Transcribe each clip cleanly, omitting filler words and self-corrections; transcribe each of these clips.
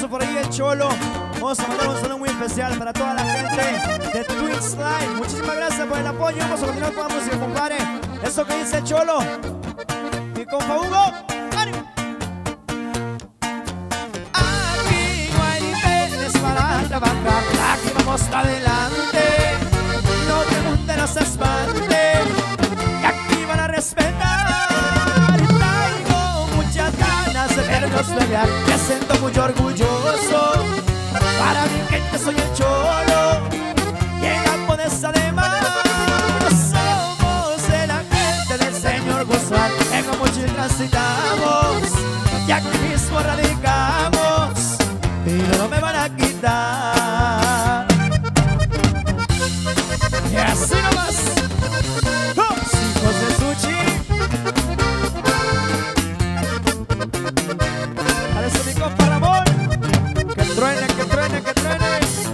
puso por ahí el Cholo. Vamos a mandar un saludo muy especial para toda la gente de Twitch Live. Muchísimas gracias por el apoyo. Vamos a continuar con la música, compadre. Eso que dice el Cholo. Mi compa Hugo. ¡Ánimo! Aquí no hay niveles para trabajar. Aquí vamos adelante. No pregunten, no se espanten. Que aquí van a respetar. Tengo muchas ganas de verlos pelear. Me siento muy orgulloso. Para mi gente soy el Cholo. Y en la pobreza de mar somos de la gente del señor Guzmán. En Mochil transitamos y aquí mismo radicamos. Y no me van a quitar. Y así nomás. Los hijos de Suchi. Para eso mi compa Ramón. Que truene, que truene, que truene.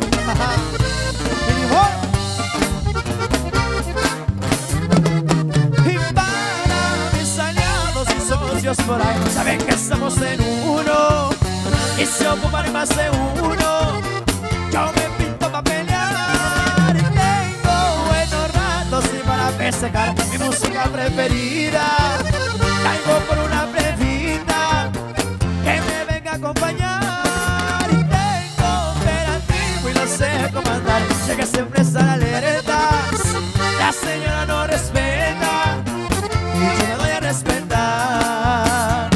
Y para mis aliados y socios por ahí, saben que estamos en uno y se ocupan más de uno. Yo me pinto para pelear y tengo buenos ratos y para festejar mi música preferida. Caigo por una plebita que me venga a acompañar y tengo operativo y lo sé comandar. Sé que siempre están alertas, la señora no respeta y yo me doy a respetar.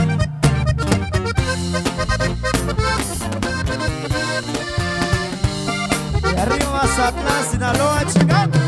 Y arriba Mazatlán, Sinaloa, chingón.